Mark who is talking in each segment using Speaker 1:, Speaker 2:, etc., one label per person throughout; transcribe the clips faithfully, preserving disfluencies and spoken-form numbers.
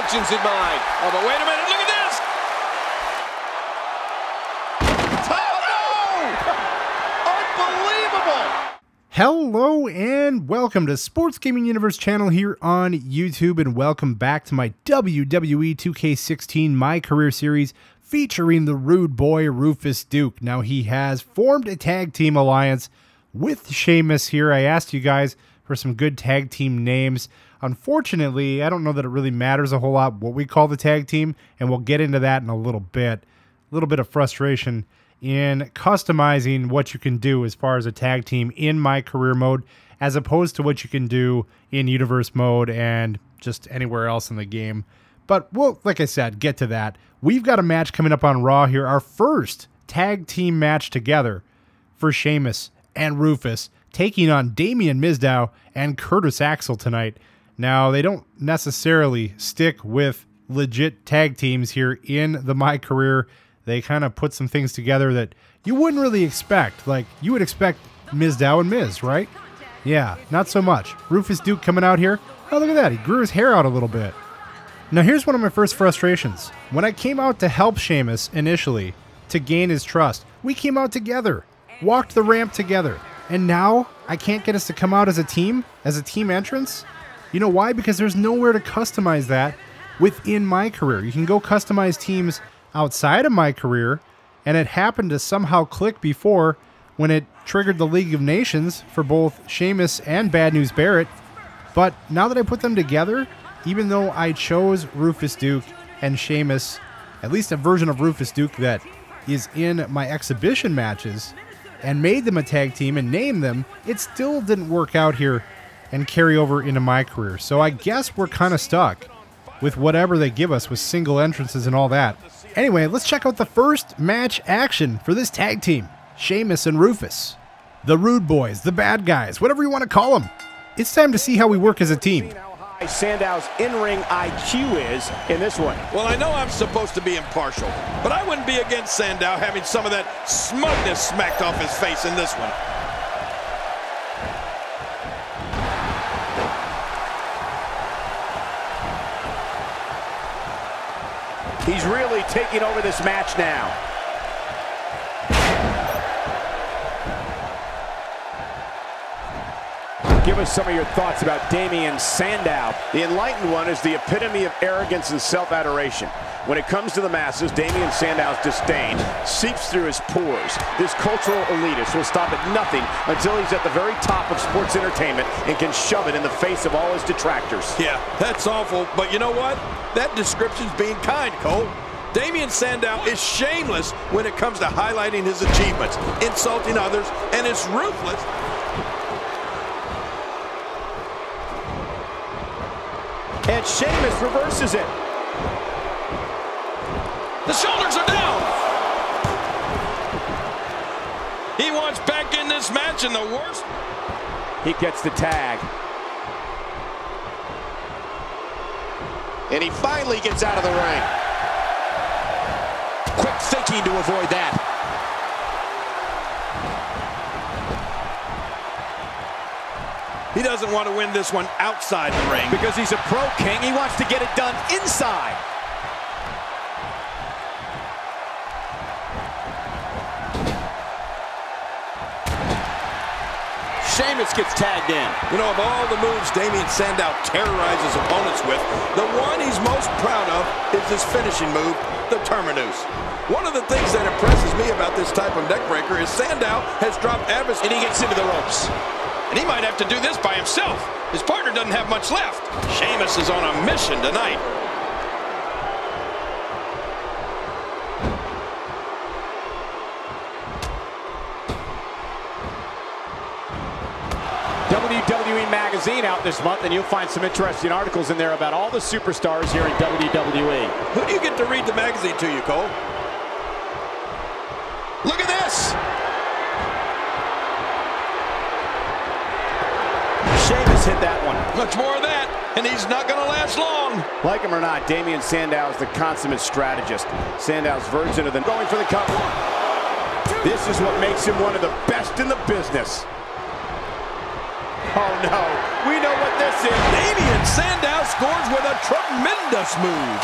Speaker 1: intentions in mind. Oh, but wait a minute, look at this!
Speaker 2: Hello and welcome to Sports Gaming Universe channel here on YouTube, and welcome back to my W W E two K sixteen My Career Series featuring the Rude Boy Rufus Duke. Now he has formed a tag team alliance with Sheamus here. I asked you guys for some good tag team names. Unfortunately, I don't know that it really matters a whole lot what we call the tag team, and we'll get into that in a little bit. A little bit of frustration in customizing what you can do as far as a tag team in My Career mode, as opposed to what you can do in Universe mode and just anywhere else in the game. But we'll, like I said, get to that. We've got a match coming up on Raw here, our first tag team match together for Sheamus and Rufus, taking on Damien Mizdow and Curtis Axel tonight. Now, they don't necessarily stick with legit tag teams here in the My Career. They kind of put some things together that you wouldn't really expect. Like, you would expect Mizdow and Miz, right? Yeah, not so much. Rufus Duke coming out here. Oh, look at that. He grew his hair out a little bit. Now, here's one of my first frustrations. When I came out to help Sheamus initially, to gain his trust, we came out together, walked the ramp together, and now I can't get us to come out as a team, as a team entrance? You know why? Because there's nowhere to customize that within My Career. You can go customize teams outside of My Career, and it happened to somehow click before when it triggered the League of Nations for both Sheamus and Bad News Barrett. But now that I put them together, even though I chose Rufus Duke and Sheamus, at least a version of Rufus Duke that is in my exhibition matches, and made them a tag team and named them, it still didn't work out here and carry over into My Career. So I guess we're kind of stuck with whatever they give us with single entrances and all that. Anyway, let's check out the first match action for this tag team. Sheamus and Rufus. The Rude Boys, the bad guys, whatever you want to call them. It's time to see how we work as a team.
Speaker 3: Sandow's in-ring I Q is in this one.
Speaker 1: Well, I know I'm supposed to be impartial, but I wouldn't be against Sandow having some of that smugness smacked off his face in this one.
Speaker 3: He's really taking over this match now. Give us some of your thoughts about Damien Sandow. The Enlightened One is the epitome of arrogance and self-adoration. When it comes to the masses, Damien Sandow's disdain seeps through his pores. This cultural elitist will stop at nothing until he's at the very top of sports entertainment and can shove it in the face of all his detractors.
Speaker 1: Yeah, that's awful, but you know what? That description's being kind, Cole. Damien Sandow is shameless when it comes to highlighting his achievements, insulting others, and is ruthless.
Speaker 3: And Sheamus reverses it.
Speaker 1: The shoulders are down. He wants back in this match, and the worst.
Speaker 3: He gets the tag.
Speaker 4: And he finally gets out of the ring. Quick thinking to avoid that.
Speaker 1: He doesn't want to win this one outside the ring.
Speaker 3: Because he's a pro king, he wants to get it done inside.
Speaker 4: Sheamus gets tagged in.
Speaker 1: You know, of all the moves Damien Sandow terrorizes opponents with, the one he's most proud of is his finishing move, the Terminus. One of the things that impresses me about this type of neckbreaker is Sandow has dropped Abbott,
Speaker 4: And he gets into the ropes.
Speaker 1: and he might have to do this by himself. His partner doesn't have much left. Sheamus is on a mission tonight.
Speaker 3: W W E Magazine out this month, and you'll find some interesting articles in there about all the superstars here in W W E.
Speaker 1: Who do you get to read the magazine to you, Cole? Look at this!
Speaker 3: Sheamus hit that one.
Speaker 1: Much more of that, and he's not going to last long.
Speaker 3: Like him or not, Damien Sandow is the consummate strategist. Sandow's version of the going for the cover. This is what makes him one of the best in the business. Oh, no. We know what this is.
Speaker 1: Damien Sandow scores with a tremendous move.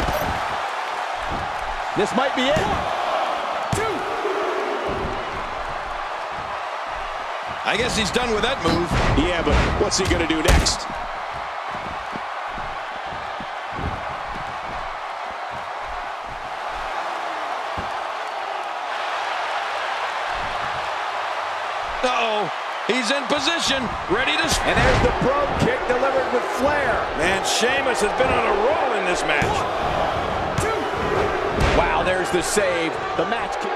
Speaker 3: This might be it.
Speaker 1: One, two. I guess he's done with that move.
Speaker 3: Yeah, but what's he going to do next?
Speaker 1: Uh-oh. He's in position, ready to...
Speaker 3: And there's the brogue kick delivered with flair.
Speaker 1: Man, Sheamus has been on a roll in this match.
Speaker 3: One, two. Wow, there's the save. The match kick.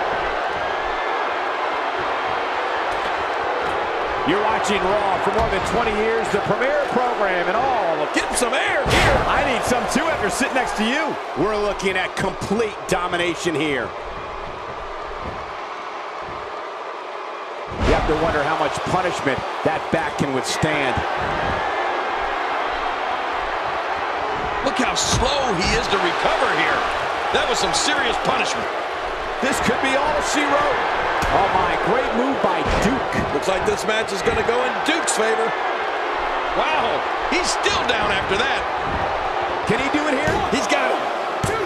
Speaker 3: You're watching Raw for more than twenty years, the premier program and all.
Speaker 1: Get some air here.
Speaker 3: I need some too after sitting next to you. We're looking at complete domination here. You have to wonder how much punishment that back can withstand.
Speaker 1: Look how slow he is to recover here. That was some serious punishment.
Speaker 3: This could be all she wrote. Oh my, great move by Duke.
Speaker 1: Looks like this match is going to go in Duke's favor. Wow, he's still down after that.
Speaker 3: Can he do it here?
Speaker 1: He's got it. Two.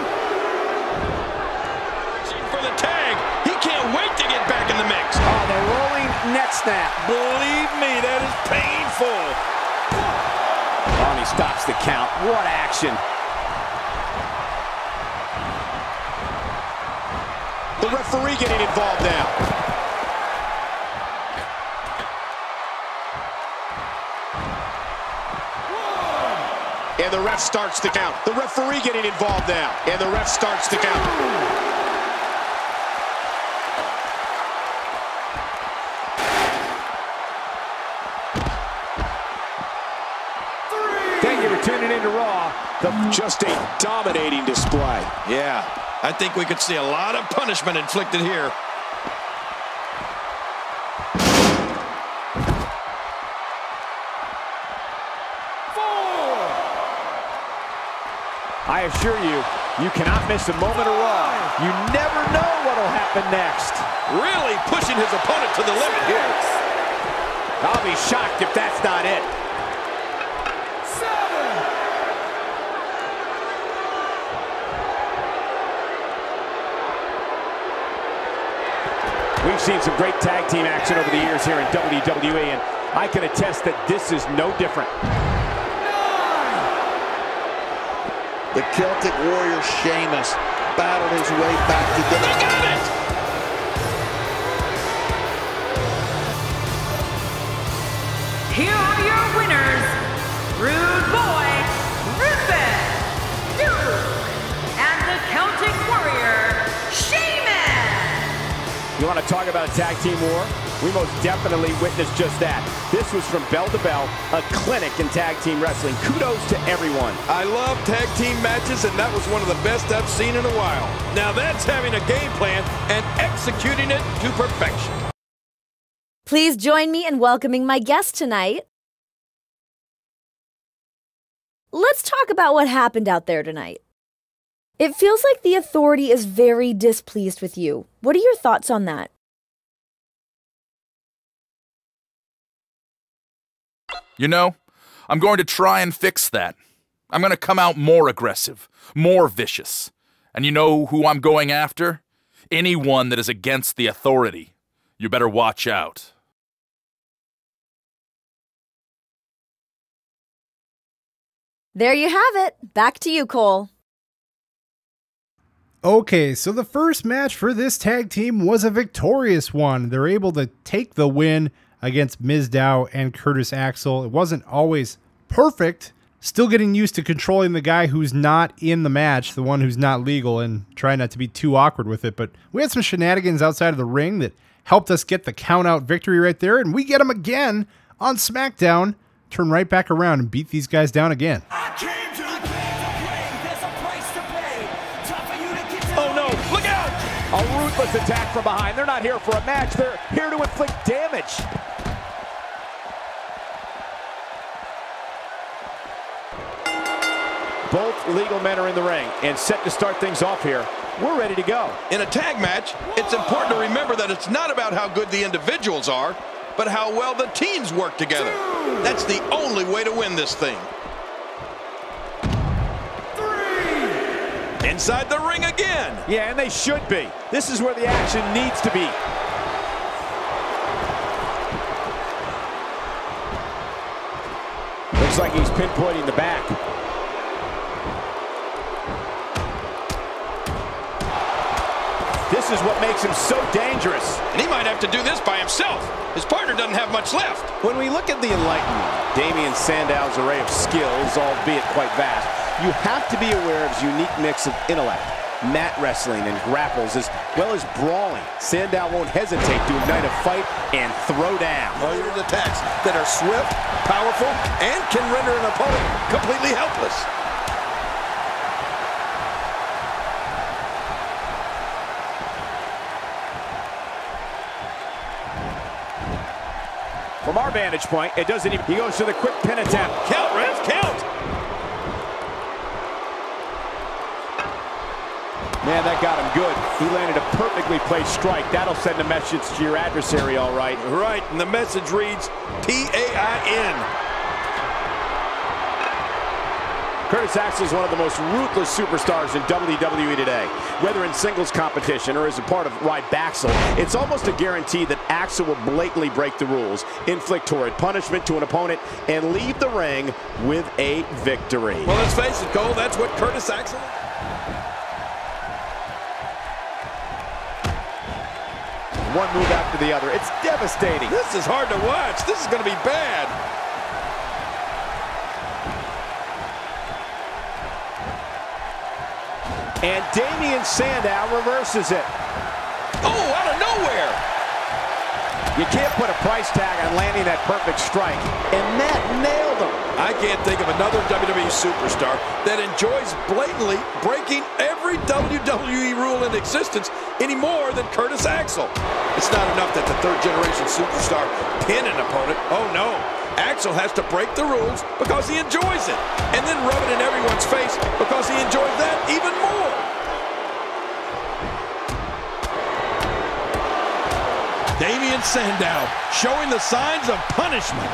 Speaker 1: For the tag. He can't wait to get back in the mix.
Speaker 3: Oh, the rolling neck snap.
Speaker 1: Believe me, that is painful.
Speaker 3: Oh, and he stops the count. What action. The referee getting involved now. And the ref starts the count. The referee getting involved now. And the ref starts the count. Thank you for tuning into Raw. The just a dominating display.
Speaker 1: Yeah, I think we could see a lot of punishment inflicted here.
Speaker 3: Four. I assure you, you cannot miss a moment of Raw. You never know what will happen next.
Speaker 1: Really pushing his opponent to the limit here.
Speaker 3: I'll be shocked if that's not it. We've seen some great tag team action over the years here in W W E, and I can attest that this is no different.
Speaker 5: The Celtic Warrior Sheamus battled his way back to the...
Speaker 1: They got it!
Speaker 6: Here are your winners, Rude Boy, Ruben, Duke, and the Celtic Warrior, Sheamus!
Speaker 3: You want to talk about a tag team war? We most definitely witnessed just that. This was from bell to bell, a clinic in tag team wrestling. Kudos to everyone.
Speaker 1: I love tag team matches, and that was one of the best I've seen in a while. Now that's having a game plan and executing it to perfection.
Speaker 7: Please join me in welcoming my guest tonight. Let's talk about what happened out there tonight. It feels like the Authority is very displeased with you. What are your thoughts on that?
Speaker 8: You know, I'm going to try and fix that. I'm going to come out more aggressive, more vicious. And you know who I'm going after? Anyone that is against the Authority. You better watch out.
Speaker 7: There you have it. Back to you, Cole.
Speaker 2: Okay, so the first match for this tag team was a victorious one. They're able to take the win against Mizdow and Curtis Axel. It wasn't always perfect. Still getting used to controlling the guy who's not in the match, the one who's not legal, and trying not to be too awkward with it. But we had some shenanigans outside of the ring that helped us get the count-out victory right there, and we get them again on SmackDown. Turn right back around and beat these guys down again.
Speaker 1: Oh no, look out!
Speaker 3: A ruthless attack from behind. They're not here for a match. They're here to inflict damage. Both legal men are in the ring and set to start things off here. We're ready to go.
Speaker 1: In a tag match, it's important to remember that it's not about how good the individuals are. but how well the teams work together. That's the only way to win this thing. Three. Inside the ring again.
Speaker 3: Yeah, and they should be. This is where the action needs to be. Looks like he's pinpointing the back. This is what makes him so dangerous.
Speaker 1: And he might have to do this by himself. His partner doesn't have much left.
Speaker 3: When we look at the Enlightenment, Damien Sandow's array of skills, albeit quite vast, you have to be aware of his unique mix of intellect, mat wrestling, and grapples, as well as brawling. Sandow won't hesitate to ignite a fight and throw down.
Speaker 1: Warriors attacks that are swift, powerful, and can render an opponent completely helpless.
Speaker 3: From our vantage point, it doesn't even... He goes to the quick pin attempt.
Speaker 1: Count, ref, count!
Speaker 3: Man, that got him good. He landed a perfectly placed strike. That'll send a message to your adversary, all right.
Speaker 1: Right, and the message reads P A I N.
Speaker 3: Curtis Axel is one of the most ruthless superstars in W W E today. Whether in singles competition or as a part of Rybaxel, it's almost a guarantee that Axel will blatantly break the rules, inflict horrid punishment to an opponent, and leave the ring with a victory.
Speaker 1: Well, let's face it, Cole, that's what Curtis Axel...
Speaker 3: One move after the other. It's devastating.
Speaker 1: This is hard to watch. This is going to be bad.
Speaker 3: And Damien Sandow reverses it.
Speaker 1: Oh, out of nowhere.
Speaker 3: You can't put a price tag on landing that perfect strike. And that nailed him.
Speaker 1: I can't think of another W W E superstar that enjoys blatantly breaking every W W E rule in existence any more than Curtis Axel. It's not enough that the third generation superstar pin an opponent. Oh no. Axel has to break the rules because he enjoys it, and then rub it in everyone's face because he enjoys that even more. Damien Sandow showing the signs of punishment.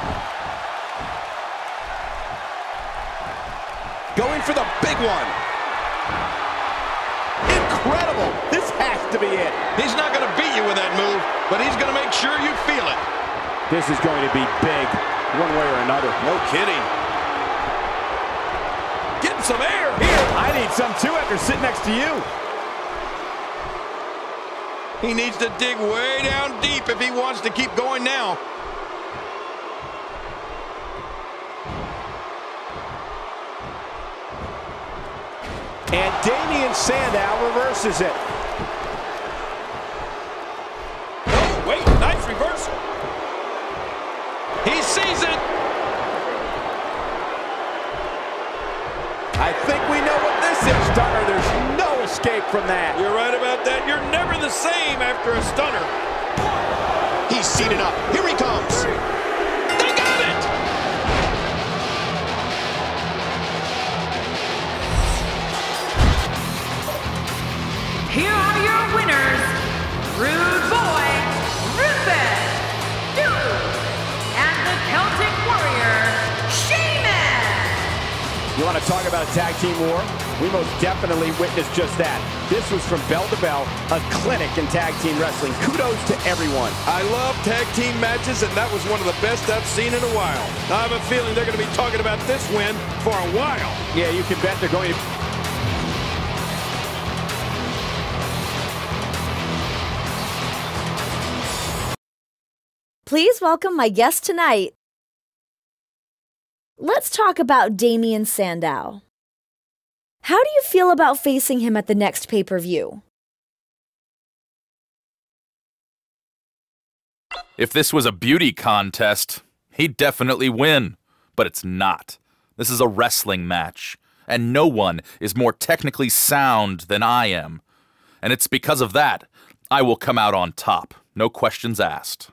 Speaker 3: Going for the big one. Incredible. This has to be it.
Speaker 1: He's not going to beat you with that move, but he's going to make sure you feel it.
Speaker 3: This is going to be big, one way or another.
Speaker 1: No kidding. Getting some air here.
Speaker 3: I need some too after sitting next to you.
Speaker 1: He needs to dig way down deep if he wants to keep going now.
Speaker 3: And Damien Sandow reverses it.
Speaker 1: Oh, wait, nice reversal. He sees it.
Speaker 3: I think we know what this is, Stunner. There's no escape from that.
Speaker 1: You're right about that. You're never the same after a stunner.
Speaker 4: He's seated up. Here he comes.
Speaker 1: They got it!
Speaker 6: Here are your winners, Rude Boy, Rufus, Duke, and the Celtic Warrior, Sheamus.
Speaker 3: You want to talk about a tag team war? We most definitely witnessed just that. This was from bell to bell, a clinic in tag team wrestling. Kudos to everyone.
Speaker 1: I love tag team matches, and that was one of the best I've seen in a while. I have a feeling they're going to be talking about this win for a while.
Speaker 3: Yeah, you can bet they're going to...
Speaker 7: Please welcome my guest tonight. Let's talk about Damien Sandow. How do you feel about facing him at the next pay-per-view?
Speaker 8: If this was a beauty contest, he'd definitely win. But it's not. This is a wrestling match, and no one is more technically sound than I am. And it's because of that I will come out on top. No questions asked.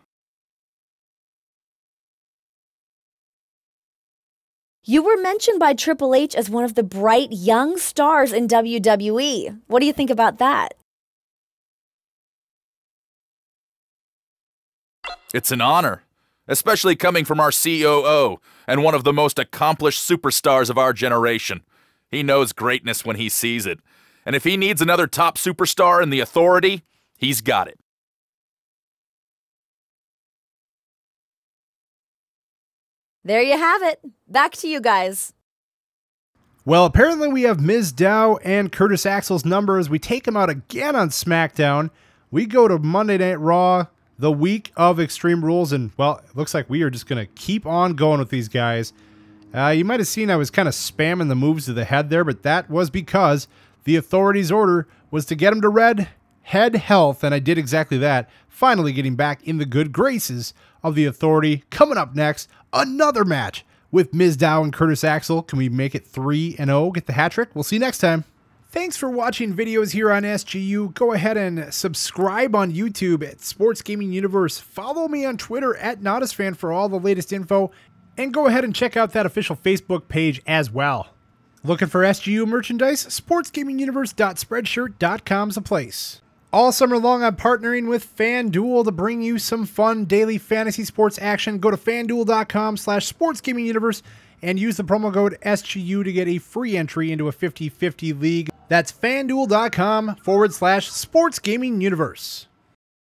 Speaker 7: You were mentioned by Triple H as one of the bright young stars in W W E. What do you think about that?
Speaker 8: It's an honor, especially coming from our C O O and one of the most accomplished superstars of our generation. He knows greatness when he sees it. And if he needs another top superstar in the Authority, he's got it.
Speaker 7: There you have it. Back to you guys.
Speaker 2: Well, apparently we have Miz Dow and Curtis Axel's number as we take him out again on SmackDown. We go to Monday Night Raw, the week of Extreme Rules, and, well, it looks like we are just going to keep on going with these guys. Uh, you might have seen I was kind of spamming the moves to the head there, but that was because the Authority's order was to get him to red head health, and I did exactly that, finally getting back in the good graces of the Authority. Coming up next, another match with Miz Dow and Curtis Axel. Can we make it three and oh, get the hat trick? We'll see you next time. Thanks for watching videos here on S G U. Go ahead and subscribe on YouTube at Sports Gaming Universe. Follow me on Twitter at NautisFan for all the latest info. And go ahead and check out that official Facebook page as well. Looking for S G U merchandise? sports gaming universe dot spreadshirt dot com is a place. All summer long, I'm partnering with FanDuel to bring you some fun daily fantasy sports action. Go to FanDuel dot com slash sports gaming universe and use the promo code S G U to get a free entry into a fifty fifty league. That's FanDuel dot com forward slash sports gaming universe.